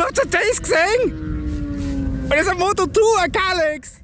Habt ihr das gesehen? Und das ist ein Moto2, ein Kalex.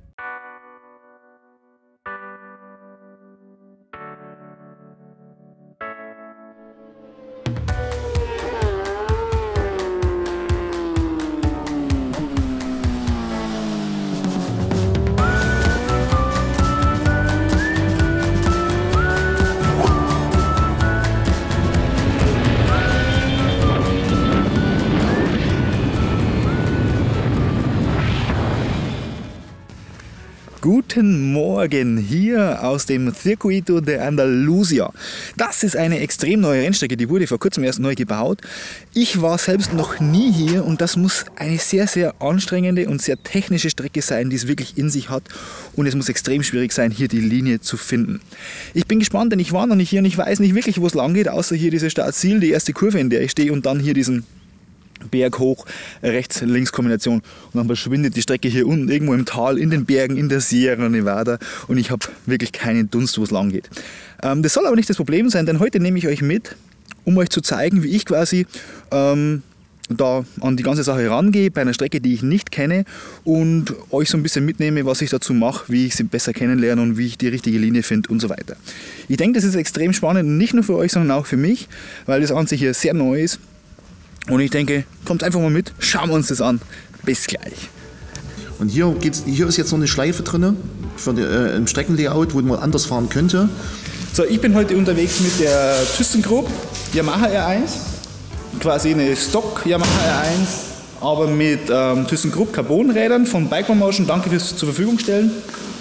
Guten Morgen hier aus dem Circuito de Andalucía. Das ist eine extrem neue Rennstrecke, die wurde vor kurzem erst neu gebaut. Ich war selbst noch nie hier und das muss eine sehr, sehr anstrengende und sehr technische Strecke sein, die es wirklich in sich hat. Und es muss extrem schwierig sein, hier die Linie zu finden. Ich bin gespannt, denn ich war noch nicht hier und ich weiß nicht wirklich, wo es lang geht, außer hier diese Start-Ziel, die erste Kurve, in der ich stehe und dann hier diesen Berg hoch, Rechts-Links-Kombination und dann verschwindet die Strecke hier unten irgendwo im Tal, in den Bergen, in der Sierra Nevada und ich habe wirklich keinen Dunst, wo es lang geht. Das soll aber nicht das Problem sein, denn heute nehme ich euch mit, um euch zu zeigen, wie ich quasi da an die ganze Sache rangehe, bei einer Strecke, die ich nicht kenne und euch so ein bisschen mitnehme, was ich dazu mache, wie ich sie besser kennenlerne und wie ich die richtige Linie finde und so weiter. Ich denke, das ist extrem spannend, nicht nur für euch, sondern auch für mich, weil das Ganze hier sehr neu ist. Und ich denke, kommt einfach mal mit, schauen wir uns das an. Bis gleich. Und hier ist jetzt noch eine Schleife drin im Streckenlayout, wo man anders fahren könnte. So, ich bin heute unterwegs mit der ThyssenKrupp Yamaha R1. Quasi eine Stock Yamaha R1, aber mit ThyssenKrupp Carbonrädern von Bike Motion. Danke fürs zur Verfügung stellen.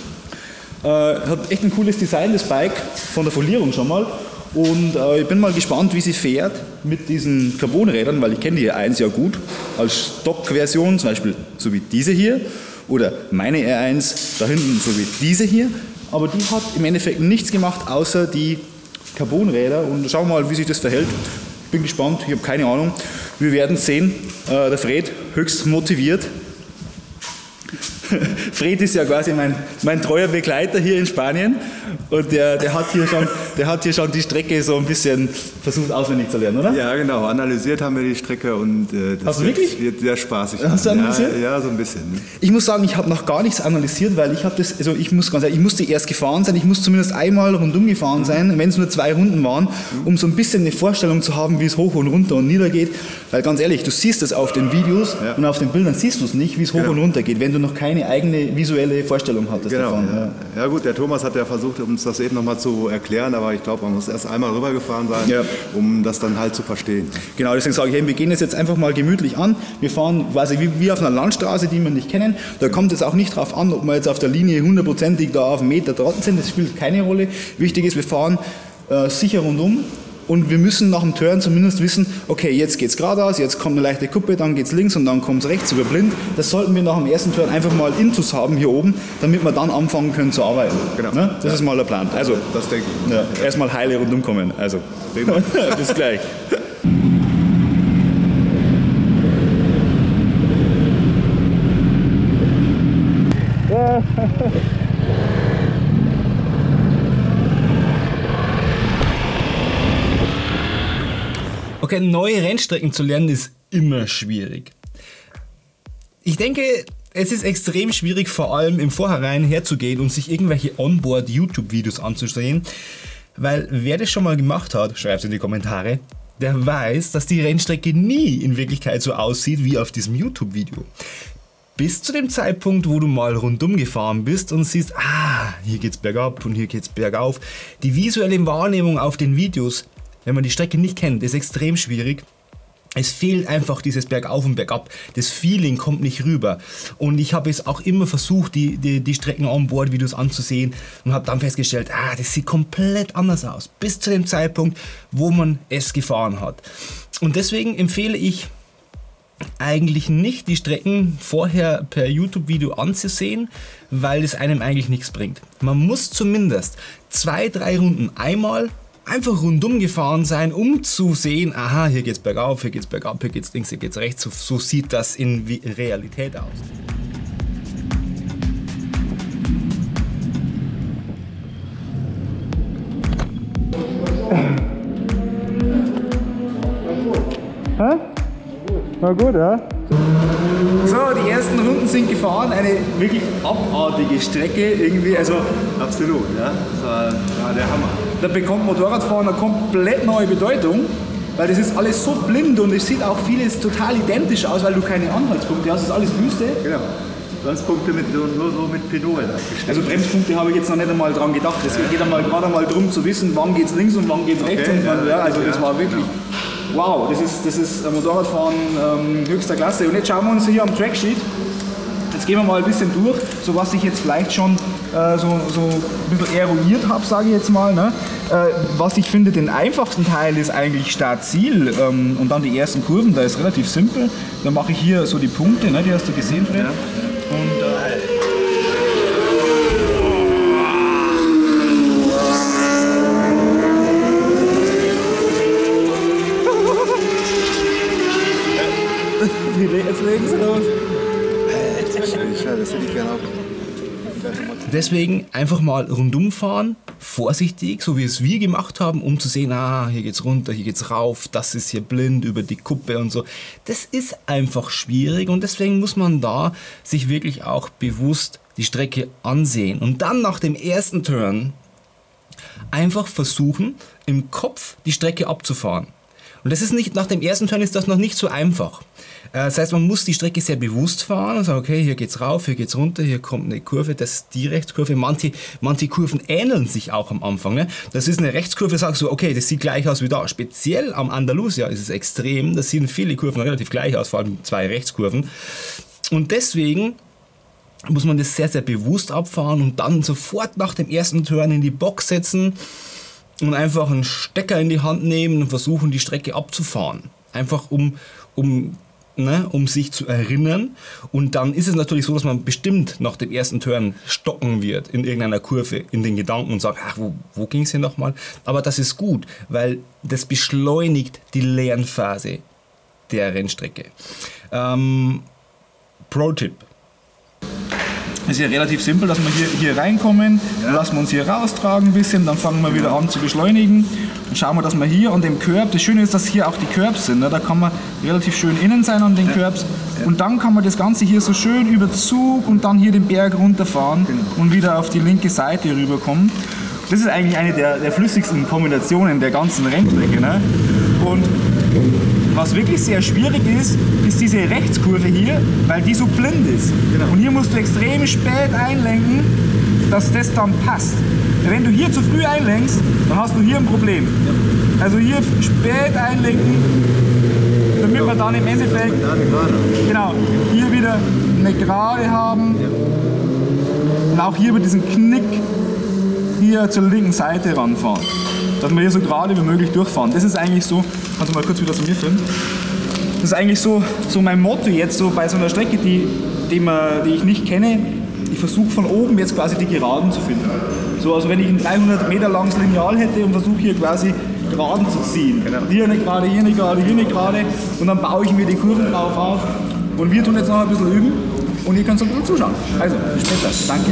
Hat echt ein cooles Design, das Bike, von der Folierung schon mal. Und ich bin mal gespannt, wie sie fährt mit diesen Carbonrädern, weil ich kenne die R1 ja gut als Stock-Version, zum Beispiel so wie diese hier oder meine R1 da hinten so wie diese hier. Aber die hat im Endeffekt nichts gemacht, außer die Carbonräder und schauen wir mal, wie sich das verhält. Bin gespannt, ich habe keine Ahnung. Wir werden sehen. Der Fred höchst motiviert. Fred ist ja quasi mein treuer Begleiter hier in Spanien und der hat hier schon die Strecke so ein bisschen versucht auswendig zu lernen, oder? Ja, genau. Analysiert haben wir die Strecke und das wird sehr spaßig. Hast du analysiert? Ja, so ein bisschen. Ne? Ich muss sagen, ich habe noch gar nichts analysiert, weil ich musste erst gefahren sein, ich muss zumindest einmal rundum gefahren sein, wenn es nur 2 Runden waren, um so ein bisschen eine Vorstellung zu haben, wie es hoch und runter und nieder geht. Weil ganz ehrlich, du siehst es auf den Videos und auf den Bildern siehst du es nicht, wie es hoch und runter geht, wenn du noch keine eigene visuelle Vorstellung hattest davon. Ja gut, der Thomas hat ja versucht, uns das eben nochmal zu erklären, aber ich glaube, man muss erst einmal rübergefahren sein, um das dann halt zu verstehen. Genau, deswegen sage ich, wir gehen jetzt einfach mal gemütlich an. Wir fahren quasi wie auf einer Landstraße, die wir nicht kennen. Da kommt es auch nicht drauf an, ob wir jetzt auf der Linie hundertprozentig da auf einen Meter dran sind. Das spielt keine Rolle. Wichtig ist, wir fahren sicher rundum. Und wir müssen nach dem Turn zumindest wissen, okay, jetzt geht es geradeaus, jetzt kommt eine leichte Kuppe, dann geht es links und dann kommt es rechts über blind. Das sollten wir nach dem ersten Turn einfach mal intus haben hier oben, damit wir dann anfangen können zu arbeiten. Genau. Ne? Das ist mal der Plan. Also, das denke ich. Ja, erstmal heile rundum kommen. Also, bis gleich. Okay, neue Rennstrecken zu lernen ist immer schwierig. Ich denke, es ist extrem schwierig, vor allem im Vorhinein herzugehen und sich irgendwelche Onboard-YouTube-Videos anzusehen, weil wer das schon mal gemacht hat, schreibt es in die Kommentare, der weiß, dass die Rennstrecke nie in Wirklichkeit so aussieht wie auf diesem YouTube-Video. Bis zu dem Zeitpunkt, wo du mal rundum gefahren bist und siehst, hier geht's bergab und hier geht's bergauf. Die visuelle Wahrnehmung auf den Videos, wenn man die Strecke nicht kennt, ist extrem schwierig. Es fehlt einfach dieses Bergauf und Bergab. Das Feeling kommt nicht rüber. Und ich habe es auch immer versucht, die Strecken-Onboard-Videos anzusehen und habe dann festgestellt, das sieht komplett anders aus. Bis zu dem Zeitpunkt, wo man es gefahren hat. Und deswegen empfehle ich eigentlich nicht, die Strecken vorher per YouTube-Video anzusehen, weil es einem eigentlich nichts bringt. Man muss zumindest 2-3 Runden einmal einfach rundum gefahren sein, um zu sehen, aha, hier geht's bergauf, hier geht's bergab, hier geht's links, hier geht's rechts. So sieht das in Realität aus. Hä? War gut, ja? So, die ersten Runden sind gefahren, eine wirklich abartige Strecke irgendwie, also Absolut, ja. Das war der Hammer. da bekommt Motorradfahren eine komplett neue Bedeutung, weil das ist alles so blind und es sieht auch vieles total identisch aus, weil du keine Anhaltspunkte hast, das ist alles Wüste. Genau. Bremspunkte nur so mit Pedolen abgestellt. Also Bremspunkte habe ich jetzt noch nicht einmal dran gedacht, es geht einmal gerade einmal darum zu wissen, wann geht's links und wann geht's rechts und wann, also das war wirklich... Wow, das ist Motorradfahren höchster Klasse. Und jetzt schauen wir uns hier am Tracksheet. Jetzt gehen wir mal ein bisschen durch, so was ich jetzt vielleicht schon so ein bisschen eruiert habe, sage ich jetzt mal. Ne? Was ich finde, den einfachsten Teil ist eigentlich Start-Ziel und dann die ersten Kurven, da ist relativ simpel. Dann mache ich hier so die Punkte, ne? Die hast du gesehen, Fred. Ja. Und, jetzt legen sie los. Das hätte ich gerne auch. Deswegen einfach mal rundum fahren, vorsichtig, so wie es wir gemacht haben, um zu sehen, hier geht's runter, hier geht's rauf, das ist hier blind über die Kuppe und so. Das ist einfach schwierig und deswegen muss man da sich wirklich auch bewusst die Strecke ansehen und dann nach dem ersten Turn einfach versuchen, im Kopf die Strecke abzufahren. Und das ist nicht, nach dem ersten Turn ist das noch nicht so einfach. Das heißt, man muss die Strecke sehr bewusst fahren und sagen, okay, hier geht's rauf, hier geht's runter, hier kommt eine Kurve, das ist die Rechtskurve. Manche Kurven ähneln sich auch am Anfang. Ne? Das ist eine Rechtskurve, sagst du, okay, das sieht gleich aus wie da. Speziell am Andalusia ist es extrem, da sehen viele Kurven relativ gleich aus, vor allem 2 Rechtskurven. Und deswegen muss man das sehr, sehr bewusst abfahren und dann sofort nach dem ersten Turn in die Box setzen und einfach einen Stecker in die Hand nehmen und versuchen, die Strecke abzufahren. Einfach um sich zu erinnern. Und dann ist es natürlich so, dass man bestimmt nach dem ersten Turn stocken wird in irgendeiner Kurve in den Gedanken und sagt, wo ging es hier nochmal? Aber das ist gut, weil das beschleunigt die Lernphase der Rennstrecke. Pro-Tipp. Es ist ja relativ simpel, dass wir hier reinkommen, dann lassen wir uns hier raustragen ein bisschen, dann fangen wir wieder an zu beschleunigen und schauen wir, dass wir hier an dem Curb, das Schöne ist, dass hier auch die Curbs sind, ne? Da kann man relativ schön innen sein an den Curbs und dann kann man das Ganze hier so schön über Zug und dann hier den Berg runterfahren und wieder auf die linke Seite rüberkommen. Das ist eigentlich eine der flüssigsten Kombinationen der ganzen Rennstrecke. Ne? Und was wirklich sehr schwierig ist, ist diese Rechtskurve hier, weil die so blind ist. Genau. Und hier musst du extrem spät einlenken, dass das dann passt. Wenn du hier zu früh einlenkst, dann hast du hier ein Problem. Ja. Also hier spät einlenken, damit wir dann im Endeffekt genau, hier wieder eine Gerade haben. Ja. Und auch hier über diesen Knick hier zur linken Seite ranfahren. Dass wir hier so gerade wie möglich durchfahren. Das ist eigentlich so, kannst du mal kurz wieder zu mir filmen? Das ist eigentlich so mein Motto jetzt so bei so einer Strecke, die ich nicht kenne. Ich versuche von oben jetzt quasi die Geraden zu finden. So, also wenn ich ein 300 Meter langes Lineal hätte und versuche hier quasi Geraden zu ziehen. Genau. Hier eine Gerade, hier eine Gerade, hier eine Gerade und dann baue ich mir die Kurven drauf auf. Und wir tun jetzt noch ein bisschen üben und ihr könnt so ein bisschen zuschauen. Also, bis später. Danke.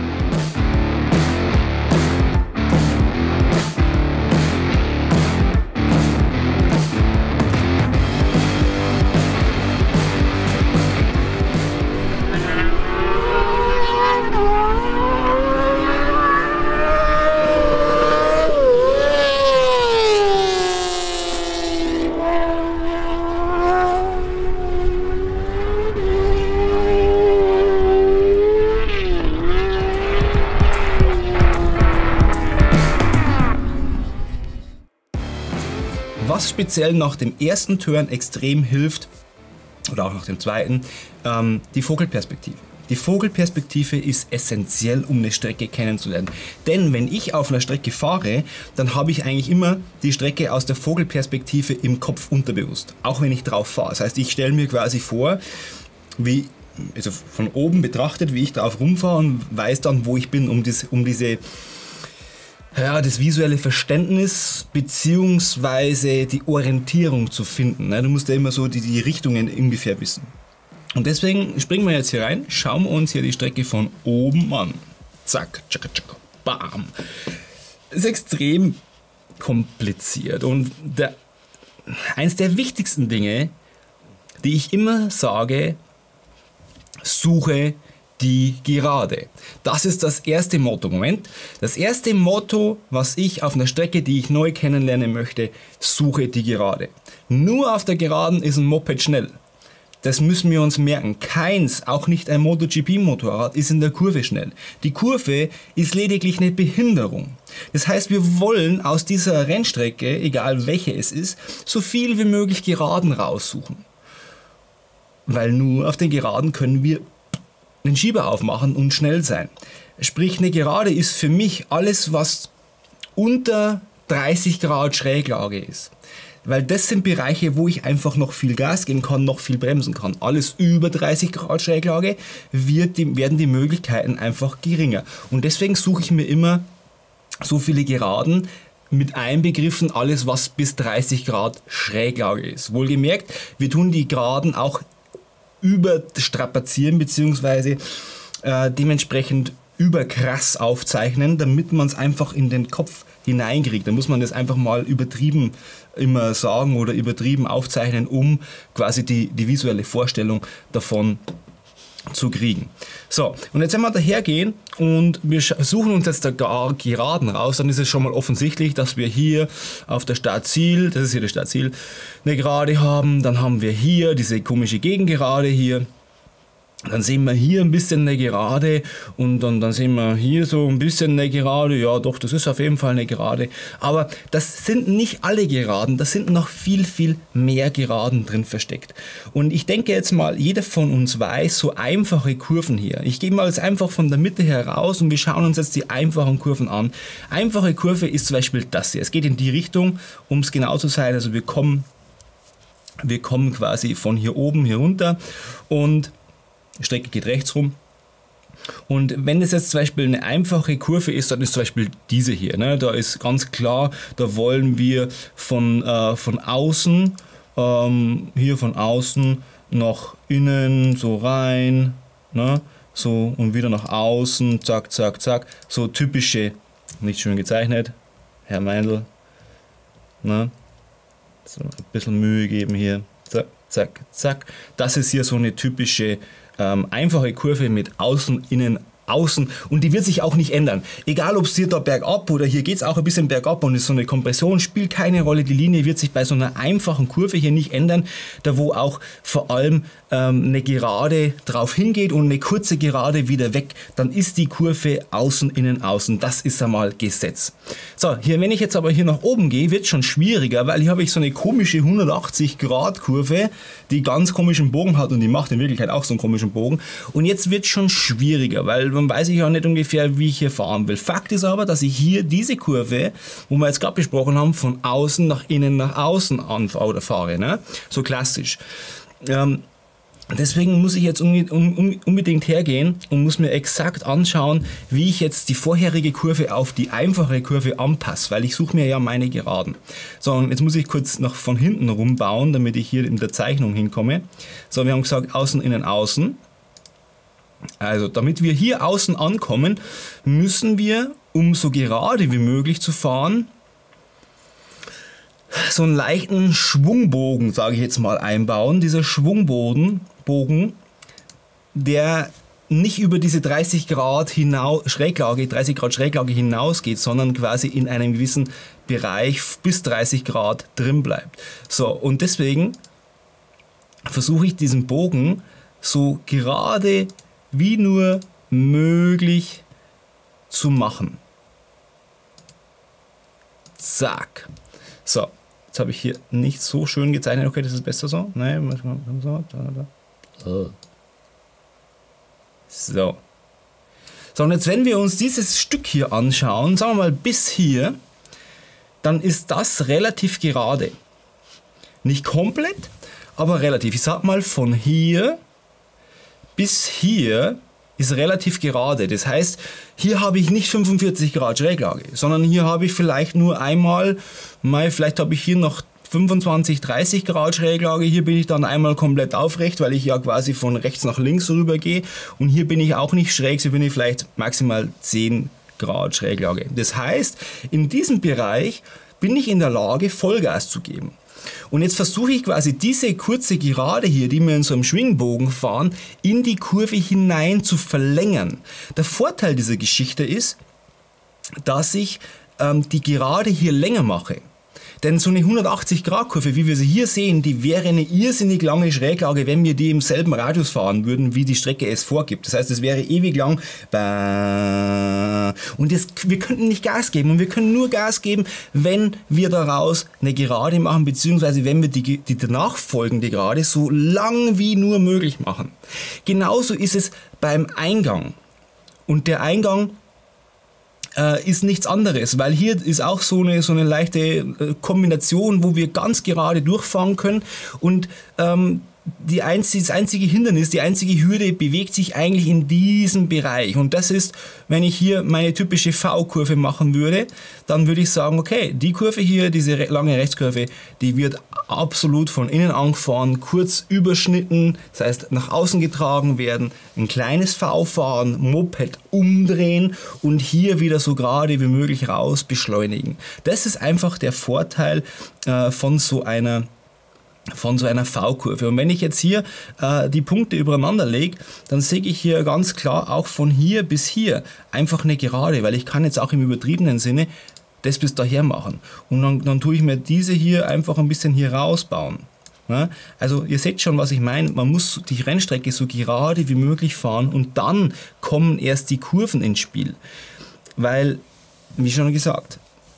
Was speziell nach dem ersten Turn extrem hilft, oder auch nach dem zweiten, die Vogelperspektive. Die Vogelperspektive ist essentiell, um eine Strecke kennenzulernen. Denn wenn ich auf einer Strecke fahre, dann habe ich eigentlich immer die Strecke aus der Vogelperspektive im Kopf unterbewusst. Auch wenn ich drauf fahre. Das heißt, ich stelle mir quasi vor, also von oben betrachtet, wie ich drauf rumfahre und weiß dann, wo ich bin, um das visuelle Verständnis bzw. die Orientierung zu finden. Du musst ja immer so die Richtungen ungefähr wissen. Und deswegen springen wir jetzt hier rein, schauen wir uns hier die Strecke von oben an. Zack, tschakka, tschakka, bam. Das ist extrem kompliziert und eins der wichtigsten Dinge, die ich immer sage, suche die Gerade. Das ist das erste Motto. Moment. Das erste Motto, was ich auf einer Strecke, die ich neu kennenlernen möchte, suche die Gerade. Nur auf der Geraden ist ein Moped schnell. Das müssen wir uns merken. Keins, auch nicht ein MotoGP-Motorrad, ist in der Kurve schnell. Die Kurve ist lediglich eine Behinderung. Das heißt, wir wollen aus dieser Rennstrecke, egal welche es ist, so viel wie möglich Geraden raussuchen. Weil nur auf den Geraden können wir einen Schieber aufmachen und schnell sein. Sprich, eine Gerade ist für mich alles, was unter 30 Grad Schräglage ist. Weil das sind Bereiche, wo ich einfach noch viel Gas geben kann, noch viel bremsen kann. Alles über 30 Grad Schräglage werden die Möglichkeiten einfach geringer. Und deswegen suche ich mir immer so viele Geraden, mit einbegriffen alles, was bis 30 Grad Schräglage ist. Wohlgemerkt, wir tun die Geraden auch überstrapazieren bzw. Dementsprechend überkrass aufzeichnen, damit man es einfach in den Kopf hineinkriegt. Da muss man das einfach mal übertrieben immer sagen oder übertrieben aufzeichnen, um quasi die visuelle Vorstellung davon zu kriegen. So, und jetzt wenn wir dahergehen und wir suchen uns jetzt da Geraden raus, dann ist es schon mal offensichtlich, dass wir hier auf der Startziel, das ist hier das Startziel, eine Gerade haben. Dann haben wir hier diese komische Gegengerade hier. Dann sehen wir hier ein bisschen eine Gerade und dann sehen wir hier so ein bisschen eine Gerade. Ja doch, das ist auf jeden Fall eine Gerade. Aber das sind nicht alle Geraden, da sind noch viel, viel mehr Geraden drin versteckt. Und ich denke jetzt mal, jeder von uns weiß, so einfache Kurven hier. Ich gehe mal jetzt einfach von der Mitte heraus und wir schauen uns jetzt die einfachen Kurven an. Einfache Kurve ist zum Beispiel das hier. Es geht in die Richtung, um es genau zu sein. Also wir kommen quasi von hier oben hier runter und die Strecke geht rechts rum. Und wenn es jetzt zum Beispiel eine einfache Kurve ist, dann ist zum Beispiel diese hier. Ne? Da ist ganz klar, da wollen wir von außen, hier von außen nach innen, so rein, ne? So und wieder nach außen, zack, zack, zack. So typische, nicht schön gezeichnet, Herr Meindl. Ne? So ein bisschen Mühe geben hier, zack, zack, zack. Das ist hier so eine typische einfache Kurve mit außen, innen, außen und die wird sich auch nicht ändern. Egal ob es hier da bergab oder hier geht es auch ein bisschen bergab und ist so eine Kompression, spielt keine Rolle. Die Linie wird sich bei so einer einfachen Kurve hier nicht ändern, da wo auch vor allem eine Gerade drauf hingeht und eine kurze Gerade wieder weg, dann ist die Kurve außen, innen, außen. Das ist einmal Gesetz. So, hier, wenn ich jetzt aber hier nach oben gehe, wird es schon schwieriger, weil hier habe ich so eine komische 180 Grad Kurve, die ganz komischen Bogen hat und die macht in Wirklichkeit auch so einen komischen Bogen. Und jetzt wird es schon schwieriger, weil man weiß ich auch nicht ungefähr, wie ich hier fahren will. Fakt ist aber, dass ich hier diese Kurve, wo wir jetzt gerade besprochen haben, von außen nach innen, nach außen fahre. Ne? So klassisch. Deswegen muss ich jetzt unbedingt hergehen und muss mir exakt anschauen, wie ich jetzt die vorherige Kurve auf die einfache Kurve anpasse, weil ich suche mir ja meine Geraden. So, und jetzt muss ich kurz noch von hinten rumbauen, damit ich hier in der Zeichnung hinkomme. So, wir haben gesagt, außen, innen, außen. Also, damit wir hier außen ankommen, müssen wir, um so gerade wie möglich zu fahren, so einen leichten Schwungbogen, sage ich jetzt mal, einbauen. Dieser Schwungbogen, der nicht über diese 30 Grad Schräglage hinausgeht, sondern quasi in einem gewissen Bereich bis 30 Grad drin bleibt. So, und deswegen versuche ich diesen Bogen so gerade wie nur möglich zu machen. Zack. So, jetzt habe ich hier nicht so schön gezeichnet. Okay, das ist besser so. Nein, so. So. So, und jetzt, wenn wir uns dieses Stück hier anschauen, sagen wir mal bis hier, dann ist das relativ gerade. Nicht komplett, aber relativ. Ich sag mal, von hier bis hier ist relativ gerade. Das heißt, hier habe ich nicht 45 Grad Schräglage, sondern hier habe ich vielleicht nur einmal, vielleicht habe ich hier noch 25, 30 Grad Schräglage. Hier bin ich dann einmal komplett aufrecht, weil ich ja quasi von rechts nach links rüber gehe. Und hier bin ich auch nicht schräg, hier bin ich vielleicht maximal 10 Grad Schräglage. Das heißt, in diesem Bereich bin ich in der Lage, Vollgas zu geben. Und jetzt versuche ich quasi diese kurze Gerade hier, die wir in so einem Schwingbogen fahren, in die Kurve hinein zu verlängern. Der Vorteil dieser Geschichte ist, dass ich die Gerade hier länger mache. Denn so eine 180-Grad-Kurve, wie wir sie hier sehen, die wäre eine irrsinnig lange Schräglage, wenn wir die im selben Radius fahren würden, wie die Strecke es vorgibt. Das heißt, es wäre ewig lang. Und wir könnten nicht Gas geben. Und wir können nur Gas geben, wenn wir daraus eine Gerade machen, beziehungsweise wenn wir die danach folgende Gerade so lang wie nur möglich machen. Genauso ist es beim Eingang. Und der Eingang ist nichts anderes, weil hier ist auch so eine leichte Kombination, wo wir ganz gerade durchfahren können und das einzige Hindernis, die einzige Hürde bewegt sich eigentlich in diesem Bereich. Und das ist, wenn ich hier meine typische V-Kurve machen würde, dann würde ich sagen, okay, die Kurve hier, diese lange Rechtskurve, die wird absolut von innen angefahren, kurz überschnitten, das heißt nach außen getragen werden, ein kleines V fahren, Moped umdrehen und hier wieder so gerade wie möglich raus beschleunigen. Das ist einfach der Vorteil von so einer V-Kurve. Und wenn ich jetzt hier die Punkte übereinander lege, dann sehe ich hier ganz klar auch von hier bis hier einfach eine Gerade, weil ich kann jetzt auch im übertriebenen Sinne das bis daher machen. Und dann tue ich mir diese hier einfach ein bisschen hier rausbauen. Ja? Also ihr seht schon, was ich meine. Man muss die Rennstrecke so gerade wie möglich fahren und dann kommen erst die Kurven ins Spiel. Weil, wie schon gesagt,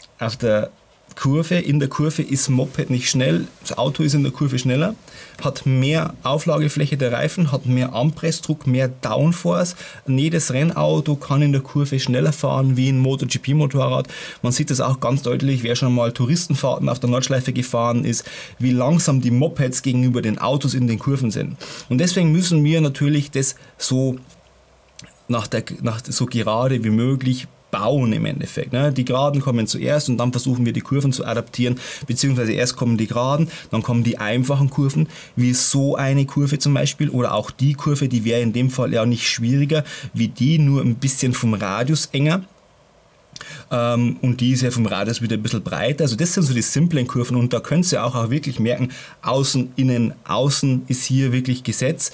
in der Kurve ist Moped nicht schnell, das Auto ist in der Kurve schneller, hat mehr Auflagefläche der Reifen, hat mehr Anpressdruck, mehr Downforce. Jedes Rennauto kann in der Kurve schneller fahren wie ein MotoGP-Motorrad. Man sieht das auch ganz deutlich, wer schon mal Touristenfahrten auf der Nordschleife gefahren ist, wie langsam die Mopeds gegenüber den Autos in den Kurven sind. Und deswegen müssen wir natürlich das so so gerade wie möglich bauen im Endeffekt. Ne? Die Geraden kommen zuerst und dann versuchen wir die Kurven zu adaptieren, beziehungsweise erst kommen die Geraden, dann kommen die einfachen Kurven, wie so eine Kurve zum Beispiel, oder auch die Kurve, die wäre in dem Fall ja nicht schwieriger, wie die, nur ein bisschen vom Radius enger. Und die ist ja vom Radius wieder ein bisschen breiter. Also das sind so die simplen Kurven und da könnt ihr auch wirklich merken, außen, innen, außen ist hier wirklich Gesetz.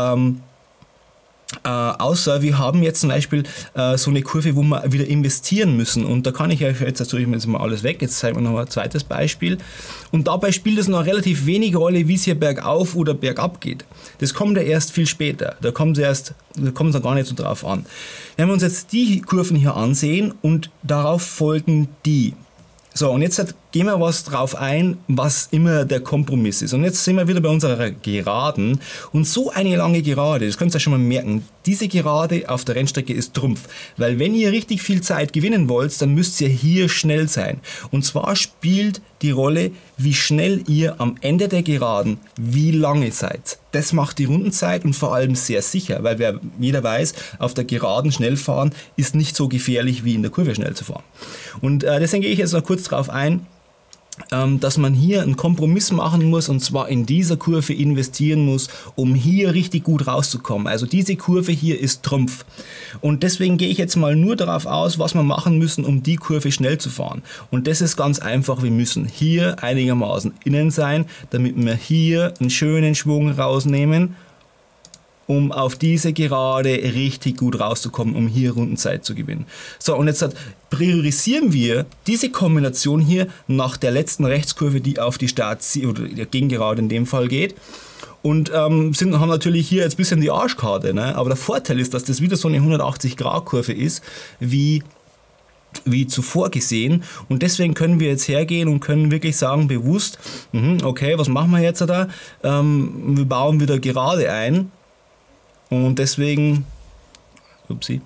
Außer wir haben jetzt zum Beispiel so eine Kurve, wo wir wieder investieren müssen und da kann ich euch jetzt mal alles weg, jetzt zeigen wir noch ein zweites Beispiel und dabei spielt es noch relativ wenig Rolle, wie es hier bergauf oder bergab geht. Das kommt ja erst viel später, da kommt es dann gar nicht so drauf an. Wenn wir uns jetzt die Kurven hier ansehen und darauf folgen die. So, und jetzt gehen wir was drauf ein, was immer der Kompromiss ist. Und jetzt sind wir wieder bei unserer Geraden. Und so eine lange Gerade, das könnt ihr schon mal merken, diese Gerade auf der Rennstrecke ist Trumpf. Weil wenn ihr richtig viel Zeit gewinnen wollt, dann müsst ihr hier schnell sein. Und zwar spielt die Rolle, wie schnell ihr am Ende der Geraden, wie lange seid. Das macht die Rundenzeit und vor allem sehr sicher, weil jeder weiß, auf der Geraden schnell fahren ist nicht so gefährlich wie in der Kurve schnell zu fahren. Und deswegen gehe ich jetzt noch kurz drauf ein, dass man hier einen Kompromiss machen muss und zwar in dieser Kurve investieren muss, um hier richtig gut rauszukommen. Also diese Kurve hier ist Trumpf. Und deswegen gehe ich jetzt mal nur darauf aus, was wir machen müssen, um die Kurve schnell zu fahren. Und das ist ganz einfach, wir müssen hier einigermaßen innen sein, damit wir hier einen schönen Schwung rausnehmen, um auf diese Gerade richtig gut rauszukommen, um hier Rundenzeit zu gewinnen. So, und jetzt priorisieren wir diese Kombination hier nach der letzten Rechtskurve, die auf die oder der Gegengerade in dem Fall geht. Und haben natürlich hier jetzt ein bisschen die Arschkarte. Ne? Aber der Vorteil ist, dass das wieder so eine 180-Grad-Kurve ist, wie zuvor gesehen. Und deswegen können wir jetzt hergehen und können wirklich sagen, bewusst, okay, was machen wir jetzt da? Wir bauen wieder gerade ein. Und deswegen muss ich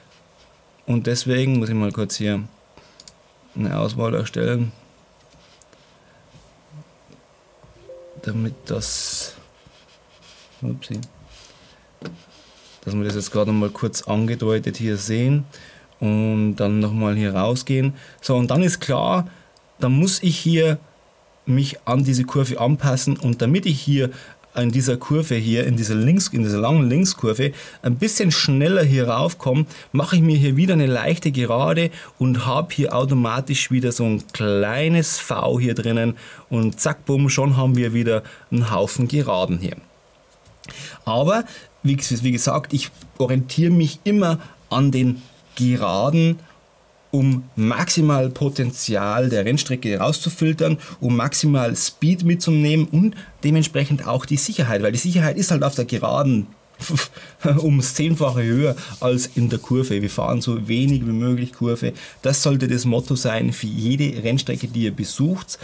mal kurz hier eine Auswahl erstellen, damit dass wir das jetzt gerade mal kurz angedeutet hier sehen und dann nochmal hier rausgehen. So, und dann ist klar, dann muss ich hier mich an diese Kurve anpassen und damit ich hier in dieser Kurve hier, in dieser langen Linkskurve, ein bisschen schneller hier raufkomme, mache ich mir hier wieder eine leichte Gerade und habe hier automatisch wieder so ein kleines V hier drinnen und zack, bumm, schon haben wir wieder einen Haufen Geraden hier. Aber, wie gesagt, ich orientiere mich immer an den Geraden, um maximal Potenzial der Rennstrecke rauszufiltern, um maximal Speed mitzunehmen und dementsprechend auch die Sicherheit, weil die Sicherheit ist halt auf der Geraden ums 10-fache höher als in der Kurve. Wir fahren so wenig wie möglich Kurve. Das sollte das Motto sein für jede Rennstrecke, die ihr besucht.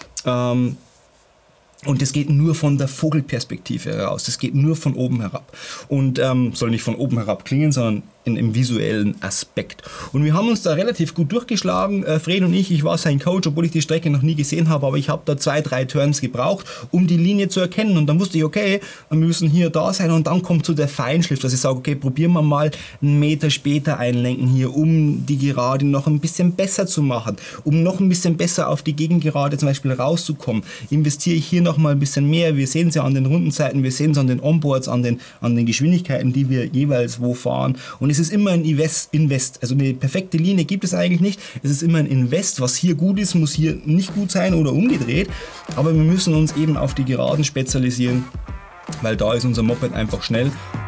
Und das geht nur von der Vogelperspektive heraus, das geht nur von oben herab. Und soll nicht von oben herab klingen, sondern im visuellen Aspekt. Und wir haben uns da relativ gut durchgeschlagen, Fred und ich war sein Coach, obwohl ich die Strecke noch nie gesehen habe, aber ich habe da 2-3 Turns gebraucht, um die Linie zu erkennen. Und dann wusste ich, okay, wir müssen hier da sein und dann kommt so der Feinschliff, dass ich sage, okay, probieren wir mal einen Meter später einlenken hier, um die Gerade noch ein bisschen besser zu machen, um noch ein bisschen besser auf die Gegengerade zum Beispiel rauszukommen. Investiere ich hier noch mal ein bisschen mehr, wir sehen es ja an den Rundenzeiten, wir sehen es an den Onboards, an den Geschwindigkeiten, die wir jeweils wo fahren. Und es ist immer ein Invest. Also eine perfekte Linie gibt es eigentlich nicht. Es ist immer ein Invest. Was hier gut ist, muss hier nicht gut sein oder umgedreht. Aber wir müssen uns eben auf die Geraden spezialisieren, weil da ist unser Moped einfach schnell.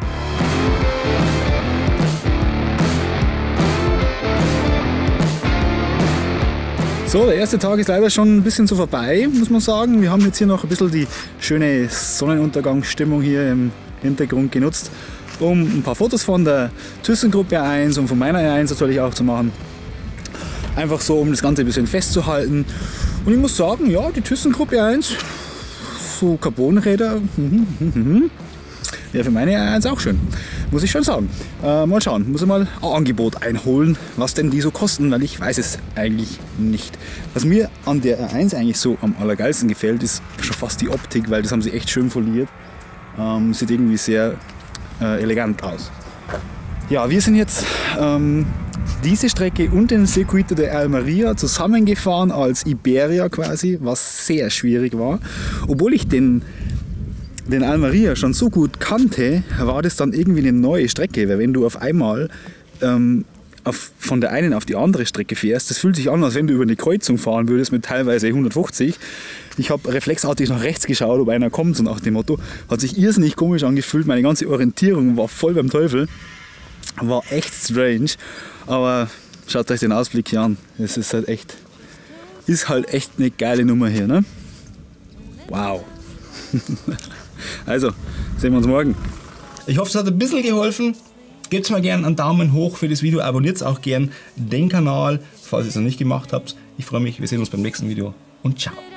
So, der erste Tag ist leider schon ein bisschen so vorbei, muss man sagen. Wir haben jetzt hier noch ein bisschen die schöne Sonnenuntergangsstimmung hier im Hintergrund genutzt, um ein paar Fotos von der ThyssenKrupp R1 und von meiner R1 natürlich auch zu machen. Einfach so, um das Ganze ein bisschen festzuhalten. Und ich muss sagen, ja, die ThyssenKrupp R1, so Carbonräder, wäre für meine R1 auch schön, muss ich schon sagen. Mal schauen, muss ich mal ein Angebot einholen, was denn die so kosten, weil ich weiß es eigentlich nicht. Was mir an der R1 eigentlich so am allergeilsten gefällt, ist schon fast die Optik, weil das haben sie echt schön foliert. Sieht irgendwie sehr elegant aus. Ja, wir sind jetzt diese Strecke und den Circuito de Almeria zusammengefahren als Iberia quasi, was sehr schwierig war. Obwohl ich den Almeria schon so gut kannte, war das dann irgendwie eine neue Strecke, weil wenn du auf einmal von der einen auf die andere Strecke fährst, das fühlt sich an, als wenn du über eine Kreuzung fahren würdest mit teilweise 150. Ich habe reflexartig nach rechts geschaut, ob einer kommt, so nach dem Motto. Hat sich irrsinnig komisch angefühlt, meine ganze Orientierung war voll beim Teufel. War echt strange, aber schaut euch den Ausblick hier an. Es ist halt echt eine geile Nummer hier, ne? Wow. Also, sehen wir uns morgen. Ich hoffe, es hat ein bisschen geholfen. Gebt mal gerne einen Daumen hoch für das Video, abonniert auch gerne den Kanal, falls ihr es noch nicht gemacht habt. Ich freue mich, wir sehen uns beim nächsten Video und ciao.